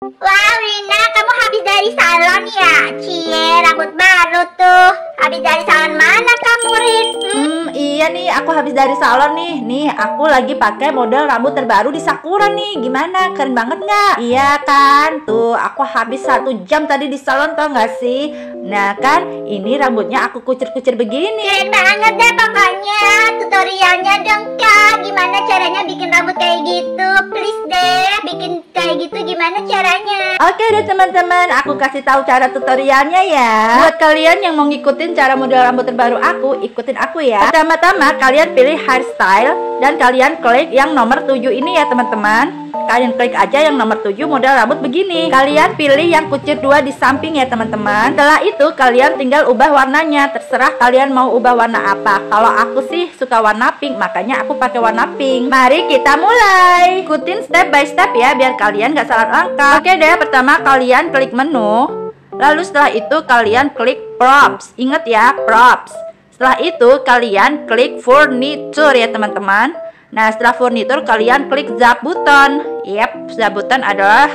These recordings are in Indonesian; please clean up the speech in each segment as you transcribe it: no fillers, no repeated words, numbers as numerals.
Wah, Rina, kamu habis dari salon ya? Cie, rambut baru tuh. Habis dari salon mana kamu, Rin? Iya nih, aku habis dari salon nih. Nih, aku lagi pakai model rambut terbaru di Sakura nih. Gimana? Keren banget nggak? Iya kan? Tuh, aku habis 1 jam tadi di salon, tau nggak sih? Nah kan, ini rambutnya aku kucir-kucir begini. Keren banget deh pokoknya. Tutorialnya dong, Kak. Gimana caranya bikin rambut kayak gitu? Please deh, bikin kayak gitu gimana caranya? Oke deh teman-teman, aku kasih tahu cara tutorialnya ya. Buat kalian yang mau ngikutin cara model rambut terbaru aku, ikutin aku ya. Pertama-tama kalian pilih hairstyle dan kalian klik yang nomor 7 ini ya teman-teman. Kalian klik aja yang nomor 7 model rambut begini. Kalian pilih yang kucir 2 di samping ya teman-teman. Setelah itu kalian tinggal ubah warnanya. Terserah kalian mau ubah warna apa. Kalau aku sih suka warna pink, makanya aku pakai warna pink. Mari kita mulai. Ikutin step by step ya, biar kalian gak salah langkah. Oke deh, pertama kalian klik menu. Lalu setelah itu kalian klik props. Ingat ya, props. Setelah itu kalian klik furniture ya teman-teman. Nah, setelah furniture kalian klik zap button. Yep, zap button adalah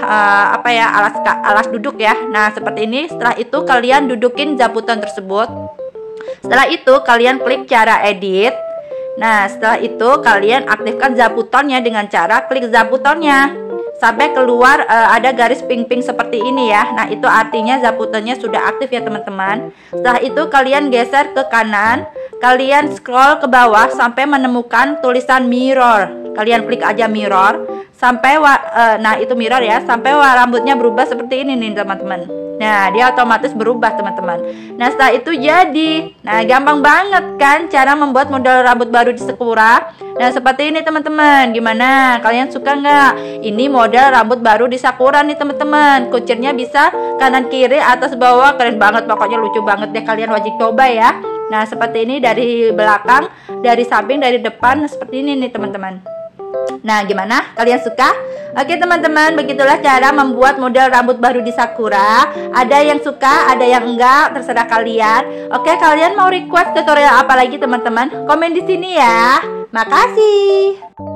alas duduk ya. Nah, seperti ini. Setelah itu kalian dudukin zap button tersebut. Setelah itu kalian klik cara edit. Nah, setelah itu kalian aktifkan zap buttonnya dengan cara klik zap buttonnya sampai keluar ada garis pink-pink seperti ini ya. Nah, itu artinya zap buttonnya sudah aktif ya teman-teman. Setelah itu kalian geser ke kanan. Kalian scroll ke bawah sampai menemukan tulisan mirror. Kalian klik aja mirror sampai nah itu mirror ya, sampai rambutnya berubah seperti ini nih teman-teman. Nah, dia otomatis berubah teman-teman. Nah, setelah itu jadi. Nah, gampang banget kan cara membuat model rambut baru di Sakura. Nah, seperti ini teman-teman. Gimana? Kalian suka nggak? Ini model rambut baru di Sakura nih teman-teman. Kucirnya bisa kanan kiri atas bawah, keren banget pokoknya, lucu banget deh, kalian wajib coba ya. Nah, seperti ini dari belakang, dari samping, dari depan, seperti ini nih teman-teman. Nah, gimana? Kalian suka? Oke teman-teman, begitulah cara membuat model rambut baru di Sakura. Ada yang suka, ada yang enggak, terserah kalian. Oke, kalian mau request tutorial apa lagi teman-teman? Komen di sini ya. Makasih.